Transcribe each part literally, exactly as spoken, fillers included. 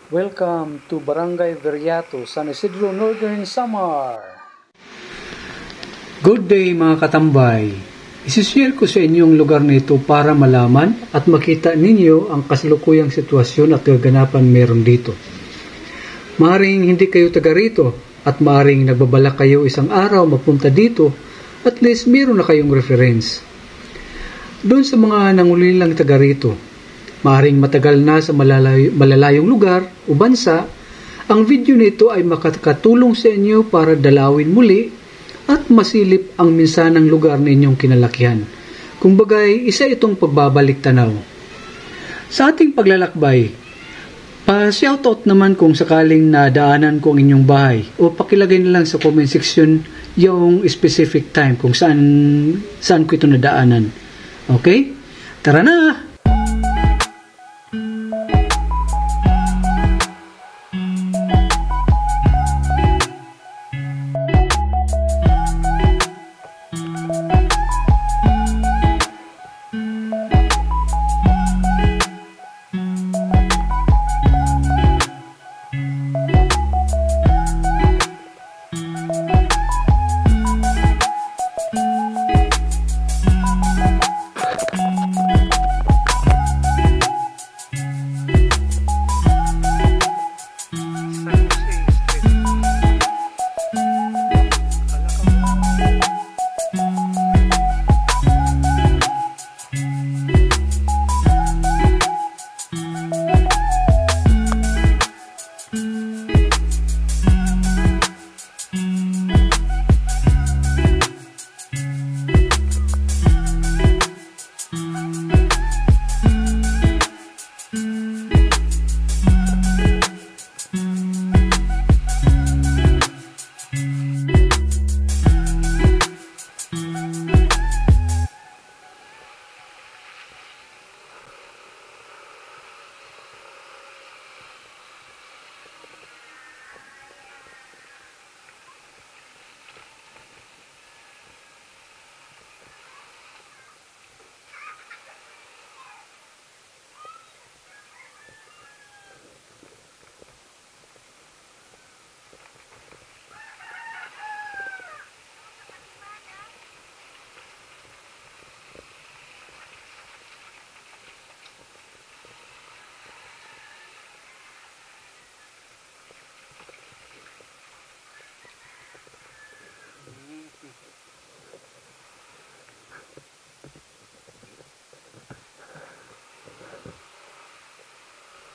Welcome to Barangay Viriato, San Isidro, Northern Samar. Good day mga katambay. Isishare ko sa inyo ang lugar nito para malaman at makita ninyo ang kasalukuyang sitwasyon at kaganapan meron dito. Maaring hindi kayo taga rito at maaring nagbabalak kayo isang araw mapunta dito, at least meron na kayong reference. Doon sa mga nangulilang taga rito, maaring matagal na sa malalay, malalayong lugar o bansa, ang video nito ay makakatulong sa inyo para dalawin muli at masilip ang minsanang lugar na inyong kinalakihan. Kumbagay, isa itong pagbabalik tanaw. Sa ating paglalakbay, pa-shoutout naman kung sakaling nadaanan ko ang inyong bahay o pakilagay na lang sa comment section yung specific time kung saan, saan ko ito nadaanan. Okay? Tara na!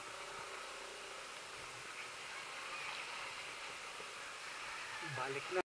Balik na.